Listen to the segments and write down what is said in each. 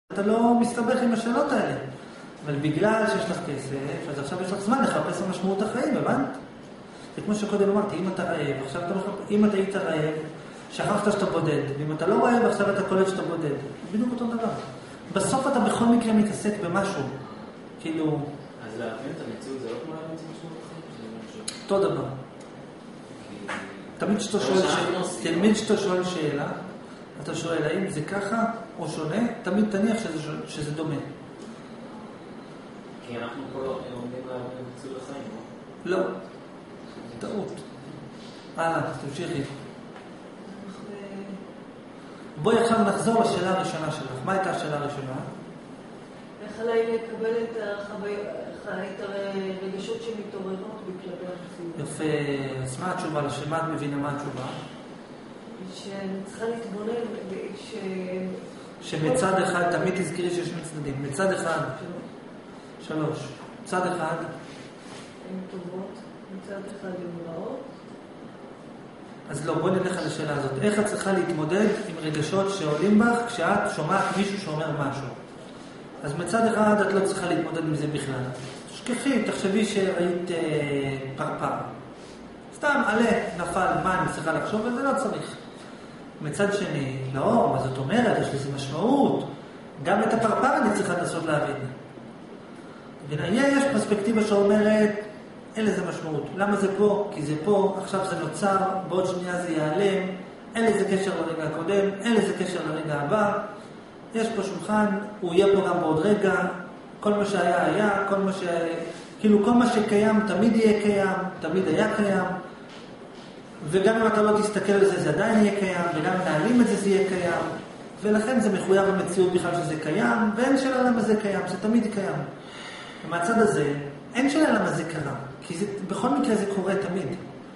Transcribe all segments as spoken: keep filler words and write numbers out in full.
אתה לא מסתבך עם השאלות האלה. אבל בגלל שיש לך כסף, אז עכשיו יש לך זמן לחפש על משמעות החיים, הבנת? וכמו שקודם אמרתי, אם אתה רעב, עכשיו אתה מחפש, אם אתה היית רעב, שכחת שאתה בודד, ואם אתה לא רעב, עכשיו אתה קולט שאתה בודד. בדיוק אותו דבר. בסוף אתה בכל מקרה מתעסק במשהו. כאילו... אז להבין את המציאות זה לא כמו להבין את משמעות החיים? אותו דבר. תמיד שאתה שואל שאלה, תמיד שאתה שואל שאלה, אתה שואל האם זה ככה או שונה, תמיד תניח שזה, שזה דומה. כי אנחנו פה עומדים להבין את מציאות החיים, לא? לא. טעות. הלאה, תמשיכי. בואי עכשיו נחזור לשאלה הראשונה שלך. מה הייתה השאלה הראשונה? איך עליי לקבל את הרגשות שמתעוררות בכלבי המציאות? יפה. אז מה התשובה? מה את מבינה? מה התשובה? שאני צריכה להתבונן ש... שמצד אחד, תמיד תזכרי שיש מצדדים. מצד אחד, שלוש. מצד אחד, הן טובות, מצד אחד הן רעות. אז לא, בואי נלך על השאלה הזאת. איך את צריכה להתמודד עם רגשות שעולים בך כשאת שומעת מישהו שאומר משהו? אז מצד אחד את לא צריכה להתמודד עם זה בכלל. שכחי, תחשבי שהיית אה, פרפר. סתם עלה, נפל, מה אני צריכה לחשוב על זה? לא צריך. מצד שני, לא, מה זאת אומרת? יש לזה משמעות. גם את הפרפר אני צריכה לנסות להבין. יש פרספקטיבה שאומרת, אין לזה משמעות. למה זה פה? כי זה פה, עכשיו זה נוצר, בעוד שנייה זה ייעלם, אין לזה קשר לרגע הקודם, אין לזה קשר לרגע הבא. יש פה שולחן, הוא יהיה פה גם בעוד רגע, כל מה שהיה היה, כל מה ש... כאילו כל מה שקיים תמיד יהיה קיים, תמיד היה קיים, וגם אם אתה לא תסתכל על זה, זה עדיין יהיה קיים, וגם אם נעלים את זה, זה יהיה קיים, ולכן זה מחויב במציאות בכלל שזה קיים, ואין שאלה למה זה קיים, זה תמיד קיים. ומהצד הזה, אין שאלה למה זה קרה, כי זה, בכל מקרה זה קורה תמיד.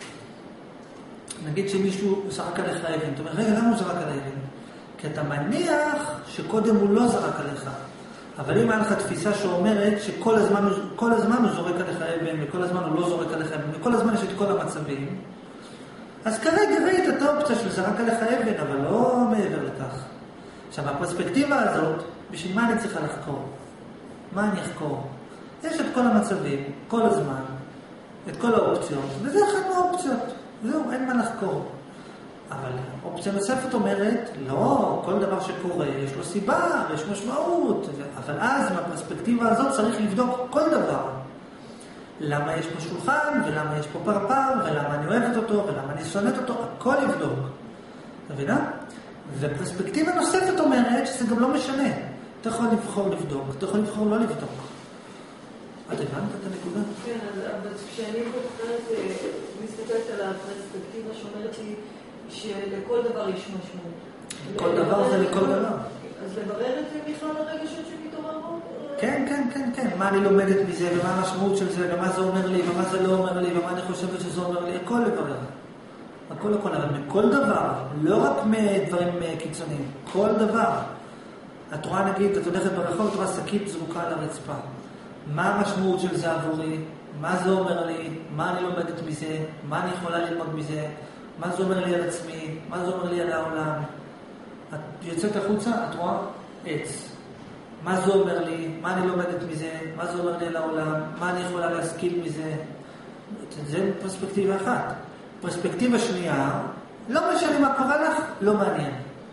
נגיד שמישהו זרק עליך אבן, אתה אומר, רגע, למה הוא זרק על אבן? כי אתה מניח שקודם הוא לא זרק עליך. אבל אם היה לך תפיסה שאומרת שכל הזמן, כל הזמן הוא זורק עליך אבן, וכל הזמן הוא לא זורק עליך אבן, וכל הזמן יש את כל המצבים, אז כרגע ראית את האופציה של זרק עליך אבן, אבל לא מעבר לכך. עכשיו, הפרספקטיבה הזאת, בשביל מה אני צריכה לחקור? מה אני אחקור? יש את כל המצבים, כל הזמן, את כל האופציות, וזה אחד מהאופציות. זהו, אין מה לחקור. אבל אופציה נוספת אומרת, לא, כל דבר שקורה, יש לו סיבה, יש משמעות. אבל אז, מהפרספקטיבה הזאת, צריך לבדוק כל דבר. למה יש פה שולחן, ולמה יש פה פרפר, ולמה אני אוהבת אותו, ולמה אני שונאת אותו, הכל לבדוק. מבינה? ופרספקטיבה נוספת אומרת שזה גם לא משנה. אתה יכול לבחור לבדוק, אתה יכול לבחור לא לבדוק. את הבנת את הנקודה? כן, אבל כשאני בוחרת, מסתכלת על הפרספקטיבה שאומרת לי שלכל דבר יש משמעות. כל דבר זה לכל דבר. אז לברר את זה בכלל הרגשות שמתעוררות? כן, כן, כן, כן. מה אני לומדת מזה, ומה המשמעות של זה, ומה זה אומר לי, ומה זה לא אומר לי, ומה אני חושבת שזה אומר לי, הכל לברר. הכל הכל, אבל מכל דבר, לא רק מדברים קיצוניים, כל דבר. את רואה נגיד, את הולכת ברחוב, את רואה שקית זרוקה על הרצפה. מה המשמעות של זה עבורי? מה זה אומר לי? מה אני לומדת מזה? מה אני יכולה ללמוד מזה? מה זה אומר לי על עצמי? מה זה אומר לי על העולם? את יוצאת החוצה, את רואה עץ. מה זה אומר לי? מה אני לומדת מזה? מה זה אומר לי על העולם? מה אני יכולה להשכיל מזה? זה פרספקטיבה אחת. פרספקטיבה שנייה, לא משנה מה קורה לך, לא מעניין.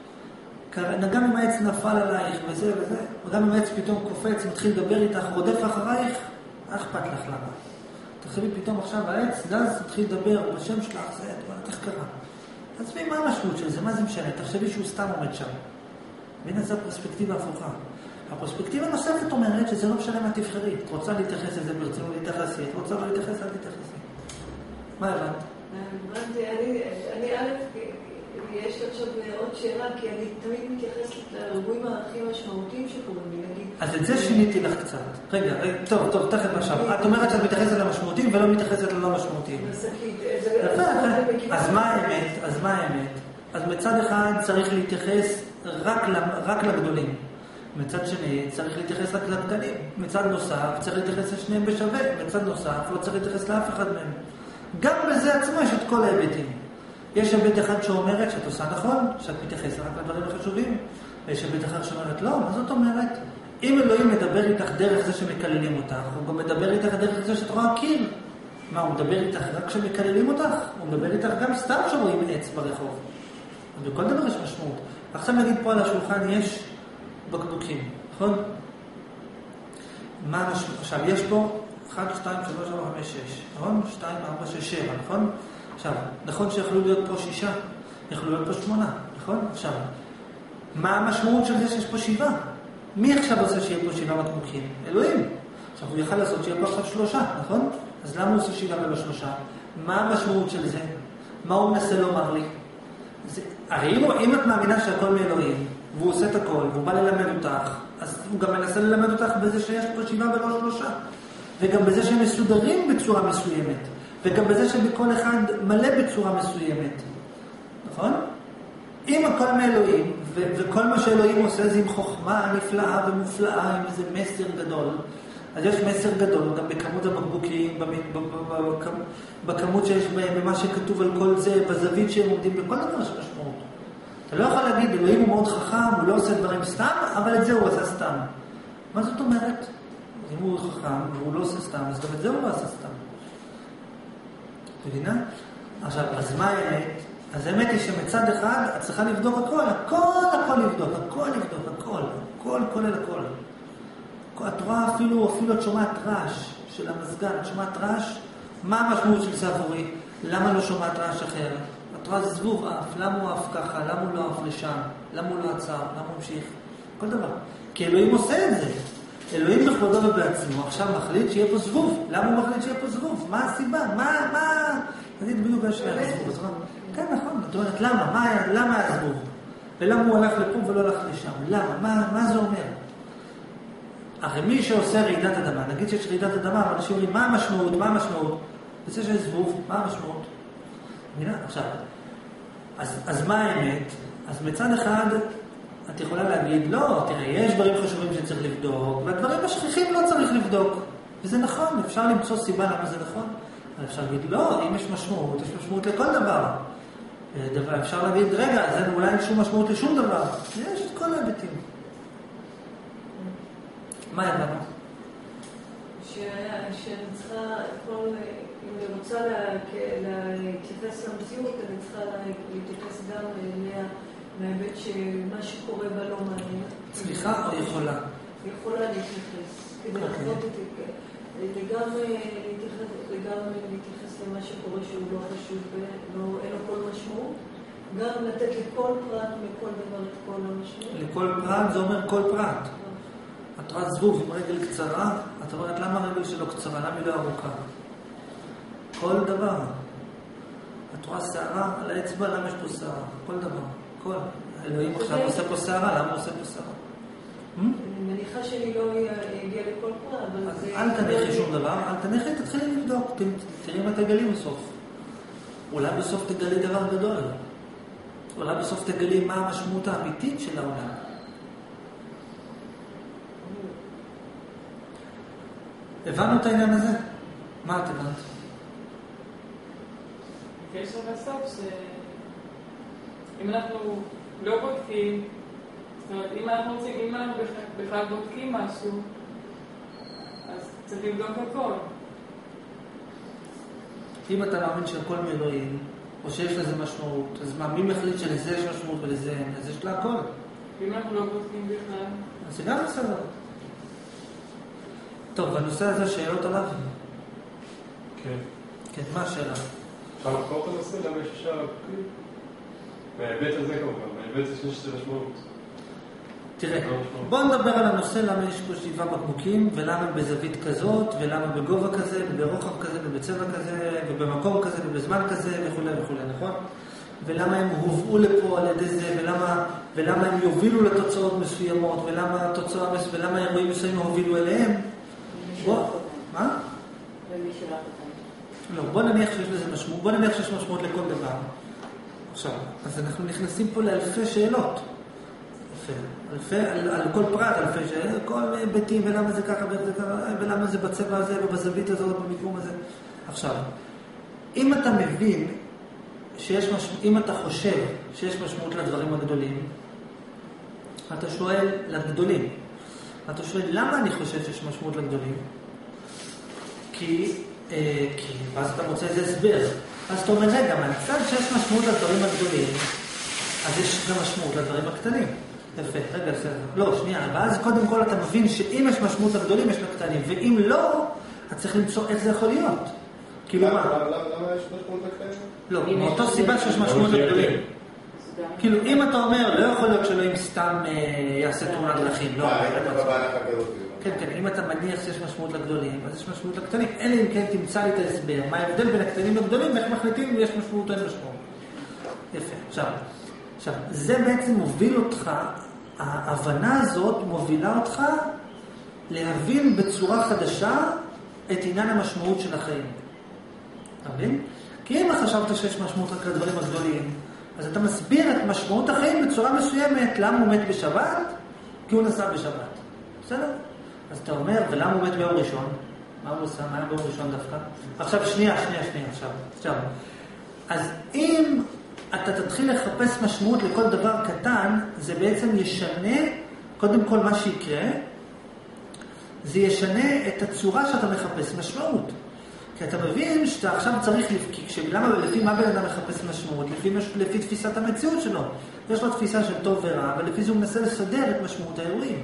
גם אם העץ נפל עלייך וזה וזה, וגם אם העץ פתאום קופץ, מתחיל לדבר איתך, רודף אחרייך, מה אכפת לך למה? תחשבי פתאום עכשיו העץ, גז, מתחיל לדבר בשם שלך, זה, את איך קרה? אז מה המשמעות של זה? מה זה משנה? תחשבי שהוא סתם עומד שם. והנה זו הפרספקטיבה הפוכה. הפרספקטיבה נוספת אומרת שזה לא משנה מה תבחרי. את רוצה להתייחס לזה ברצינות להתייחסי, את רוצה לא להתייחס, אל תתייחסי. מה הבנת? הבנתי, אני א', יש לי עכשיו עוד שאלה, כי אני תמיד מתייחסת לאירועים הכי משמעותיים שקורים לי, נגיד. אז את זה שיניתי לך קצת. רגע, טוב, טוב, תכף עכשיו. את אומרת שאת מתייחסת למשמעותיים ולא מתייחסת ללא משמעותיים. אז מה האמת? אז מה האמת? אז מצד אחד צריך להתייחס רק לגדולים. מצד שני צריך להתייחס רק לקטנים. מצד נוסף צריך להתייחס לשניהם בשווה. מצד נוסף לא צריך להתייחס לאף אחד מהם. גם בזה עצמו יש את כל ההיבטים. יש היבט אחד שאומרת שאת עושה נכון, שאת מתייחסת רק לדברים החשובים, ויש היבט אחר שאומרת, לא, מה זאת אומרת? אם אלוהים מדבר איתך דרך זה שמקללים אותך, הוא גם מדבר איתך דרך זה שאת רואה קיר. מה, הוא מדבר איתך רק כשמקללים אותך? הוא מדבר איתך גם סתם שרואים עץ ברחוב. ובכל דבר יש משמעות. עכשיו נגיד פה על השולחן יש בקבוקים, נכון? מה המשמעות? עכשיו, יש פה אחת, שתיים, שלוש, ארבע, חמש, שש, נכון? שתיים, ארבע, שש, שבע, נכון? עכשיו, נכון שיכולו להיות פה שישה, יכולו להיות פה שמונה, נכון? עכשיו, מה המשמעות של זה שיש פה שבעה? מי עכשיו עושה שיהיה פה שבעה בקבוקים? אלוהים. עכשיו, הוא יכל לעשות שיהיה פה עכשיו שלושה, נכון? אז למה הוא עושה שבעה ולא שלושה? מה המשמעות של זה? מה הוא מנסה לומר לי? זה, הרי אם, אם את מאמינה שהכל מאלוהים, והוא עושה את הכל, והוא בא ללמד אותך, אז הוא גם מנסה ללמד אותך בזה שיש פה שבעה ולא שלושה. וגם בזה שהם מסודרים בצורה מסוימת. וגם בזה שבכל אחד מלא בצורה מסוימת. נכון? אם הכל מאלוהים, ו- וכל מה שאלוהים עושה זה עם חוכמה נפלאה ומופלאה, עם איזה מסר גדול, אז יש מסר גדול, גם בכמות הבקבוקים, בכמות שיש בהם, במה שכתוב על כל זה, בזווית שהם עומדים, בכל דבר יש משמעות. אתה לא יכול להגיד, אלוהים הוא מאוד חכם, הוא לא עושה דברים סתם, אבל את זה הוא עשה סתם. מה זאת אומרת? אם הוא חכם והוא לא עושה סתם, אז גם את זה הוא לא עשה סתם. מבינה? עכשיו, אז מה האמת? אז האמת היא שמצד אחד את צריכה לבדוק הכל, הכל הכל לבדוק, הכל לבדוק, הכל, הכל כולל הכל. את רואה אפילו, אפילו את שומעת רעש של המזגן, את שומעת רעש, מה המשמעות של זה עבורי? למה לא שומעת רעש אחר? את רואה זבוב אף, למה הוא אף ככה, למה הוא לא אף לשם, למה הוא לא עצר, למה הוא המשיך? כל דבר. כי אלוהים עושה את זה. אלוהים בכבודו ובעצמו עכשיו מחליט שיהיה פה זבוב. למה הוא מחליט שיהיה פה זבוב? מה הסיבה? מה, מה? נגיד בדיוק יש לך זבוב. כן, נכון. את אומרת, למה? מה, למה הזבוב? ולמה הוא הלך לפה ולא הלך לשם? למה? מה, מה זה אומר? הרי מי שעושה רעידת אדמה, נגיד שיש רעידת אדמה, אנשים אומרים, מה המשמעות? מה המשמעות? וזה שיש זבוב, מה המשמעות? מבינה? עכשיו, אז, אז מה האמת? אז מצד אחד, את יכולה להגיד, לא, תראה, יש דברים חשובים שצריך לבדוק, והדברים השכיחים לא צריך לבדוק. וזה נכון, אפשר למצוא סיבה למה זה נכון. אבל אפשר להגיד, לא, אם יש משמעות, יש משמעות לכל דבר. דבר אפשר להגיד, רגע, אז אולי אין שום משמעות לשום דבר. יש את כל ההיבטים. מה הבנו? שאני צריכה, כל, אם אני רוצה להתייחס למציאות, אני צריכה להתייחס גם מההיבט שמה שקורה בה לא מעניין. סליחה או יכולה? יכולה להתייחס. כדי לחזות אותי, וגם להתייחס למה שקורה שהוא לא חשוב ואין לו כל משמעות. גם לתת לכל פרט מכל דבר את כל המשמעות. לכל פרט זה אומר כל פרט. את רואה זבוב עם רגל קצרה, את אומרת למה הרגל שלו קצרה, למה היא לא ארוכה? כל דבר. את רואה שערה על האצבע, למה יש פה שערה? כל דבר. כל. אלוהים עכשיו עושה פה שערה, למה הוא עושה פה שערה? אני מניחה שאני לא אגיע לכל פרט, אבל זה... אל תניחי שום דבר, אל תניחי, תתחילי לבדוק, תראי מה תגלי בסוף. אולי בסוף תגלי דבר גדול. אולי בסוף תגלי מה המשמעות האמיתית של העולם. הבנו את העניין הזה? מה את הבנת? בקשר לסוף שאם אנחנו לא בודקים, זאת אומרת, אם אנחנו רוצים, אם אנחנו בכלל בודקים משהו, אז צריך לבדוק הכל. אם אתה מאמין שהכל מאלוהים, או שיש לזה משמעות, אז מה, מי מחליט שלזה יש משמעות ולזה אין? אז יש לה הכל. אם אנחנו לא בודקים בכלל. אז זה גם בסדר. טוב, בנושא הזה שאלות עליו? כן. כן, מה השאלה? אפשר לחקור את הנושא? למה יש אפשר להבקרים? מההיבט הזה כמובן, מההיבט זה שיש לזה משמעות. תראה, בוא נדבר על הנושא למה יש פה שבעה בקבוקים, ולמה בזווית כזאת, ולמה בגובה כזה, וברוחב כזה, ובצבע כזה, ובמקום כזה, ובזמן כזה, וכו' וכו', נכון? ולמה הם הובאו לפה על ידי זה, ולמה, ולמה הם יובילו לתוצאות מסוימות, ולמה התוצאה, ולמה האירועים מסוימים הובילו אליהם. בוא, מה? ומי שלח אותם? לא, בוא נניח שיש לזה משמעות, בוא נניח שיש משמעות לכל דבר. עכשיו, אז אנחנו נכנסים פה לאלפי שאלות. אלפי, על, על כל פרט, אלפי שאלות, כל ביתים, ולמה זה ככה, ולמה זה בצבע הזה, ובזווית הזאת, במיקום הזה. עכשיו, אם אתה מבין שיש משמעות, אם אתה חושב שיש משמעות לדברים הגדולים, אתה שואל לגדולים. אתה שואל, למה אני חושב שיש משמעות לגדולים? כי, אה, כי, ואז אתה מוצא איזה הסבר. אז אתה אומר, רגע, מהצד שיש משמעות לדברים הגדולים, אז יש גם משמעות לדברים הקטנים. יפה, רגע, בסדר. לא, שנייה, ואז קודם כל אתה מבין שאם יש משמעות לגדולים, יש לקטנים, ואם לא, אתה צריך למצוא איך זה יכול להיות. כאילו מה? למה יש משמעות לקטנים? לא, מאותו סיבה שיש משמעות לגדולים. כאילו, אם אתה אומר, לא יכול להיות שאלוהים סתם יעשה תאונת דרכים, לא. כן, כן, אם אתה מניח שיש משמעות לגדולים, אז יש משמעות לקטנים. אלא אם כן תמצא לי את ההסבר, מה ההבדל בין הקטנים לגדולים, ואיך מחליטים אם יש משמעות או אין משמעות. יפה, עכשיו, עכשיו, זה בעצם מוביל אותך, ההבנה הזאת מובילה אותך להבין בצורה חדשה את עניין המשמעות של החיים. אתה מבין? כי אם חשבת שיש משמעות רק לדברים הגדולים, אז אתה מסביר את משמעות החיים בצורה מסוימת, למה הוא מת בשבת? כי הוא נסע בשבת. בסדר? אז אתה אומר, ולמה הוא מת ביום ראשון? מה הוא עושה? מה היה ביום ראשון דווקא? עכשיו, שנייה, שנייה, שנייה, עכשיו. עכשיו. אז אם אתה תתחיל לחפש משמעות לכל דבר קטן, זה בעצם ישנה, קודם כל מה שיקרה, זה ישנה את הצורה שאתה מחפש משמעות. כי אתה מבין שאתה עכשיו צריך, למה, לפי מה בן אדם מחפש משמעות? לפי, לפי תפיסת המציאות שלו. יש לו תפיסה של טוב ורע, ולפי זה הוא מנסה לסדר את משמעות האירועים.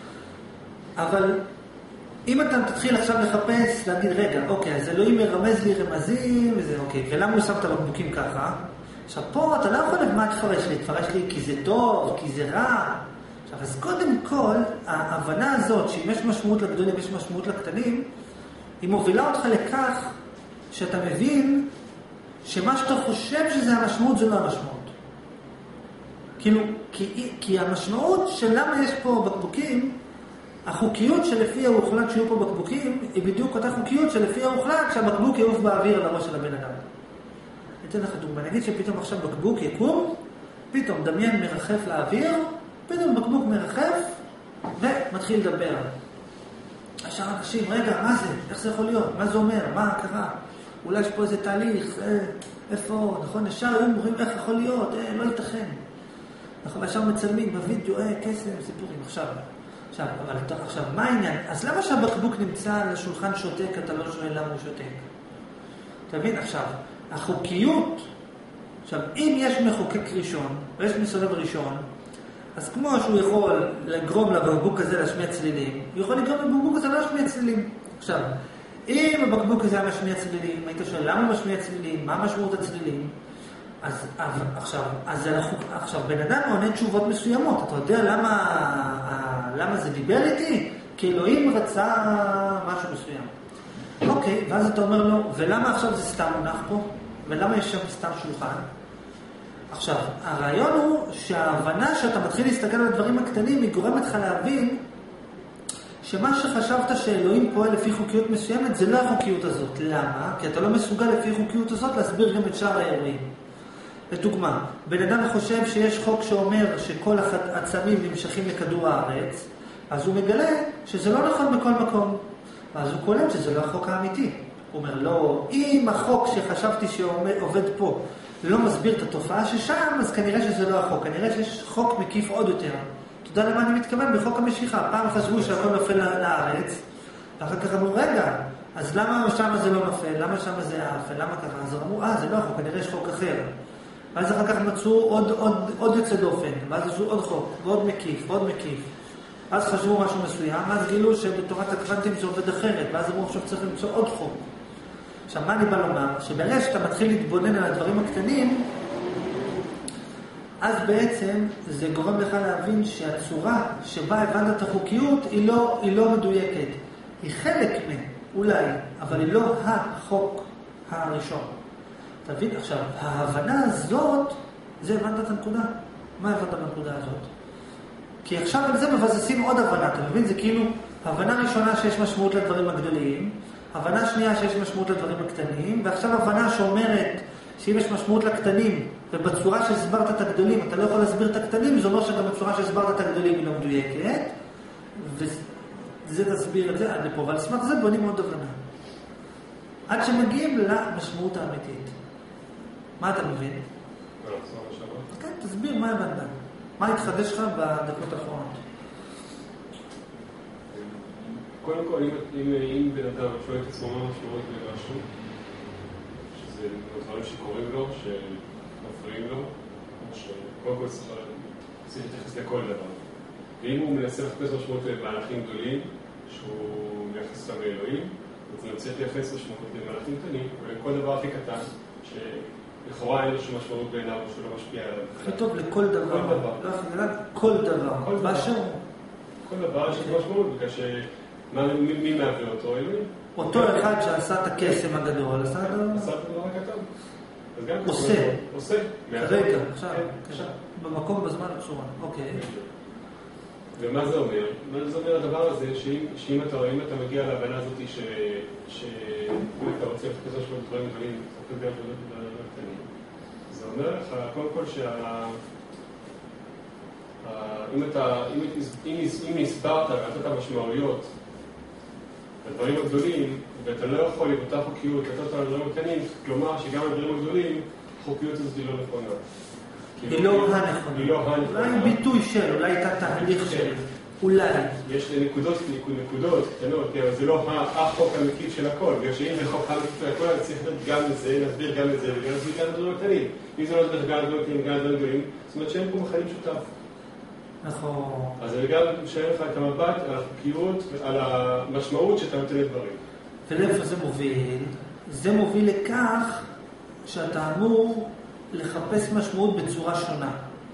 אבל אם אתה תתחיל עכשיו לחפש, להגיד, רגע, אוקיי, אז אלוהים מרמז לי רמזים, וזה אוקיי, ולמה הוא שם את הבקבוקים ככה? עכשיו פה אתה לא יכול מה תפרש לי, תפרש לי כי זה טוב, כי זה רע. עכשיו, אז קודם כל, ההבנה הזאת שאם יש משמעות לגדולים, יש משמעות לקטנים, היא מובילה אותך לכך שאתה מבין שמה שאתה חושב שזה המשמעות, זה לא המשמעות. כאילו, כי, כי המשמעות של למה יש פה בקבוקים, החוקיות שלפיה הוא הוחלט שיהיו פה בקבוקים, היא בדיוק אותה חוקיות שלפיה הוא הוחלט שהבקבוק יעוף באוויר על הראש של הבן אדם. אתן לך דוגמה, נגיד שפתאום עכשיו בקבוק יקום, פתאום דמיין מרחף לאוויר, פתאום בקבוק מרחף, ומתחיל לדבר. השאר אנשים, רגע, מה זה? איך זה יכול להיות? מה זה אומר? מה קרה? אולי יש פה איזה תהליך, אה, איפה, נכון? ישר היום אומרים איך יכול להיות, אה, לא ייתכן. נכון, ישר מצלמים בווידאו, אה, קסם, סיפורים, עכשיו. עכשיו, אבל עכשיו, מה העניין? אז למה שהבקבוק נמצא על השולחן שותק, אתה לא שואל למה הוא שותק? תבין, עכשיו, החוקיות, עכשיו, אם יש מחוקק ראשון, ויש מסובב ראשון, אז כמו שהוא יכול לגרום לבקבוק הזה להשמיע צלילים, הוא יכול לגרום לבקבוק הזה להשמיע צלילים. עכשיו, אם הבקבוק הזה היה משמיע צלילים, היית שואל למה הוא משמיע צלילים, מה משמעות הצלילים? אז עכשיו, אז עכשיו, בן אדם עונה תשובות מסוימות. אתה יודע למה, למה זה דיבר איתי? כי אלוהים רצה משהו מסוים. אוקיי, ואז אתה אומר לו, ולמה עכשיו זה סתם מונח פה? ולמה יש שם סתם שולחן? עכשיו, הרעיון הוא שההבנה שאתה מתחיל להסתכל על הדברים הקטנים, היא גורמת לך להבין שמה שחשבת שאלוהים פועל לפי חוקיות מסוימת, זה לא החוקיות הזאת. למה? כי אתה לא מסוגל לפי חוקיות הזאת להסביר גם את שאר האירועים. לדוגמה, בן אדם חושב שיש חוק שאומר שכל העצמים נמשכים לכדור הארץ, אז הוא מגלה שזה לא נכון בכל מקום. ואז הוא קולט שזה לא החוק האמיתי. הוא אומר, לא, אם החוק שחשבתי שעובד פה לא מסביר את התופעה ששם, אז כנראה שזה לא החוק. כנראה שיש חוק מקיף עוד יותר. אתה יודע למה אני מתכוון? בחוק המשיכה. פעם חשבו שהכל נופל לארץ, ואחר כך אמרו, רגע, אז למה שם זה לא נופל? למה שם זה עף? למה ככה? אז אמרו, אה, זה לא החוק, כנראה יש חוק אחר. ואז אחר כך מצאו עוד, עוד, עוד יוצא דופן, ואז עשו עוד חוק, ועוד מקיף, ועוד מקיף. אז חשבו משהו מסוים, אז גילו שבתורת הקוונטים זה עובד אחרת, ואז אמרו, עכשיו צריך למצוא עוד חוק. עכשיו, מה אני בא לומר? שברגע שאתה מתחיל להתבונן על הדברים הקטנים, אז בעצם זה גורם לך להבין שהצורה שבה הבנת את החוקיות היא לא, היא לא מדויקת. היא חלק מהם, אולי, אבל היא לא החוק הראשון. תבין, עכשיו, ההבנה הזאת, זה הבנת את הנקודה. מה הבנת בנקודה הזאת? כי עכשיו על זה מבססים עוד הבנה, אתה מבין? זה כאילו, הבנה ראשונה שיש משמעות לדברים הגדולים, הבנה שנייה שיש משמעות לדברים הקטנים, ועכשיו הבנה שאומרת שאם יש משמעות לקטנים, ובצורה שהסברת את הגדולים, אתה לא יכול להסביר את הקטנים, זה אומר שגם בצורה שהסברת את הגדולים היא לא מדויקת, וזה תסביר את זה עד לפה, ועל סמך זה בונים עוד הבנה. עד שמגיעים למשמעות האמיתית. מה אתה מבין? כן, תסביר מה הבנת. מה התחדש לך בדקות האחרונות? קודם כל, אם, אם, אם בן אדם שואל את עצמו מה משמעות למשהו, שזה דברים שקורים לו, שמפריעים לו, שקודם כל צריך להתייחס לכל דבר. ואם הוא מנסה לחפש משמעות למהלכים גדולים, שהוא מייחס אותם לאלוהים, אז הוא צריך לייחס משמעות למהלכים קטנים, ולכל דבר הכי קטן, שלכאורה אין לו שום משמעות בעיניו, שהוא לא משפיע עליו. הכי טוב לכל דבר. כל דבר. לא הכי גדול, כל דבר. כל דבר. באשר הוא. כל דבר יש לו משמעות, בגלל ש... מי מעביר אותו? אלוהים. אותו אחד שעשה את הקסם הגדול, עשה את עשה את הדבר הקטן. עושה. עושה. כרגע, עכשיו. במקום, בזמן, בצורה. אוקיי. ומה זה אומר? מה זה אומר הדבר הזה, שאם אתה מגיע להבנה הזאת שאם אתה רוצה לחפש משהו דברים גדולים, אתה יודע דברים קטנים. זה אומר לך, קודם כל שה... אם אתה, אם הסברת ואתה משמעויות לדברים הגדולים, ואתה לא יכול לבטא חוקיות, לתת על הדברים הקטנים, כלומר שגם הדברים הגדולים, חוקיות הזאת היא לא נכונה. היא לא הנכונה. היא לא הנכונה. אולי ביטוי של, אולי הייתה תהליך של, אולי. יש נקודות, נקודות קטנות, אבל זה לא החוק המקיף של הכל, בגלל שאם זה חוק המקיף של הכל, אני צריך לדעת גם לזה, להסביר גם לזה, וגם להסביר גם לדברים הקטנים. אם זה לא לדעת גם לדברים קטנים, גם לדברים גדולים, זאת אומרת שאין פה מחיים שותף. נכון. אז זה גם משאיר לך את המבט על החוקיות, על המשמעות שאתה נותן לדברים. ולאיפה זה מוביל? זה מוביל לכך שאתה אמור לחפש משמעות בצורה שונה.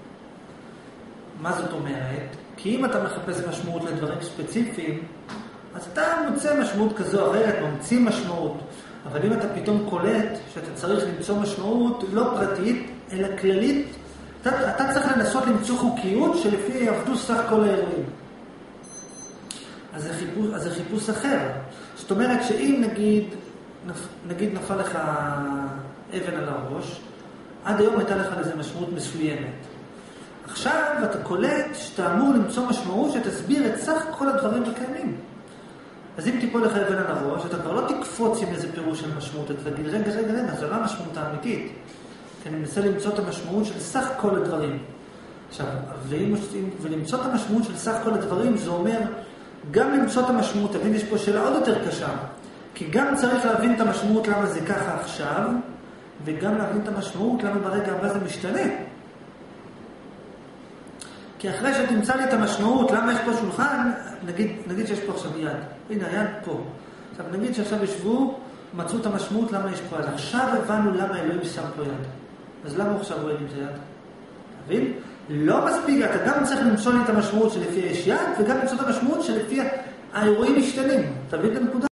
מה זאת אומרת? כי אם אתה מחפש משמעות לדברים ספציפיים, אז אתה מוצא משמעות כזו או אחרת, ממציא משמעות. אבל אם אתה פתאום קולט שאתה צריך למצוא משמעות לא פרטית, אלא כללית, אתה, אתה צריך לנסות למצוא חוקיות שלפי יעבדו סך כל האירועים. אז זה חיפוש, אז זה חיפוש אחר. זאת אומרת שאם נגיד, נגיד נפל לך אבן על הראש, עד היום הייתה לך לזה משמעות מסוימת. עכשיו אתה קולט שאתה אמור למצוא משמעות שתסביר את סך כל הדברים הקיימים. אז אם תיפול לך אבן על הראש, אתה כבר לא תקפוץ עם איזה פירוש של משמעות, אתה תגיד, רגע, רגע, רגע, זו לא המשמעות האמיתית. כי אני מנסה למצוא את המשמעות של סך כל הדברים. עכשיו, ולמצוא את המשמעות של סך כל הדברים, זה אומר גם למצוא את המשמעות, תבין, יש פה שאלה עוד יותר קשה. כי גם צריך להבין את המשמעות למה זה ככה עכשיו, וגם להבין את המשמעות למה ברגע הבא זה משתנה. כי אחרי שתמצא לי את המשמעות, למה יש פה שולחן, נגיד, נגיד שיש פה עכשיו יד. הנה, היד פה. עכשיו, נגיד שעכשיו ישבו, מצאו את המשמעות למה יש פה יד. עכשיו הבנו למה אלוהים שם פה יד. אז למה הוא עכשיו רואה לי את היד? תבין? לא מספיק, אתה גם צריך למצוא לי את המשמעות שלפי יש יד, וגם למצוא את המשמעות שלפי האירועים משתנים. תבין את הנקודה?